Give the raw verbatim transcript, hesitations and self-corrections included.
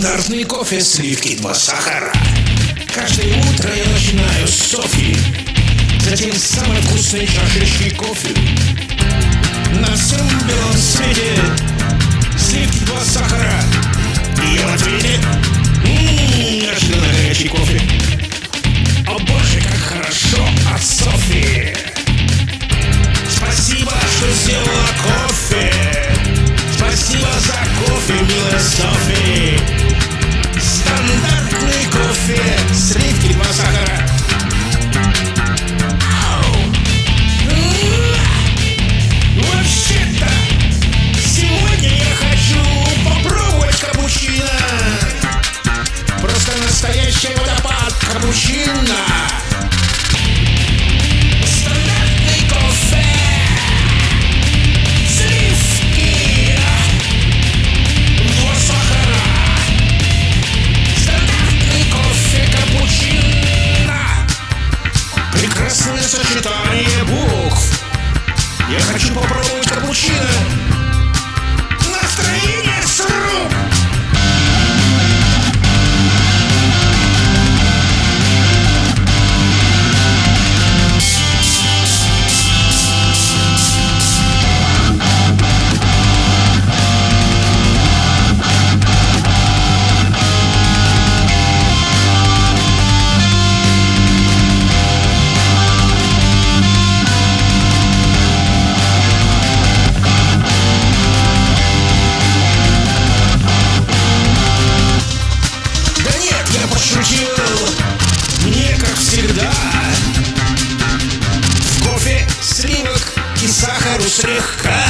Стандартный кофе, сливки, два сахара. Каждое утро я начинаю с Софи, затем с самой вкусной чашечки кофе. На всем белом свете сливки, два сахара. И я в ответе ммм, неожиданно горячий кофе. О боже, как хорошо от Софи. Спасибо, что сделала кофе. Спасибо за кофе, милая Софи. Стандартный кофе, сливки, два сахара. Вообще-то сегодня я хочу попробовать капучино. Просто настоящий водопад капучино. Стандартный кофе, сливки, два сахара. Стандартный кофе капучино. Прекрасное сочетание букв. Я хочу попробовать капучино. Настроение с рук. Мне, как всегда, в кофе сливок и сахару слегка.